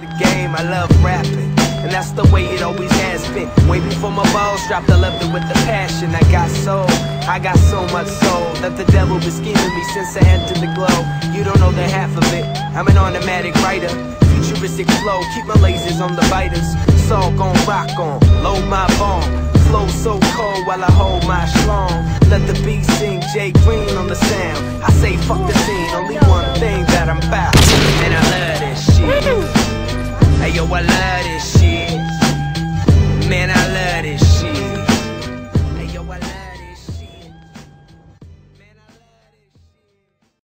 the game, I love rapping, and that's the way it always has been. Way before my balls dropped, I loved it with the passion. I got soul, I got so much soul that the devil been scheming me since I entered the glow. You don't know the half of it, I'm an automatic writer. Futuristic flow, keep my lasers on the biters. It's all gon' rock on, load my bomb. Flow so cold while I hold my schlong. Let the beat sing, Jay Green on the sound. I say fuck the scene, only one thing that I'm about, and I love this shit.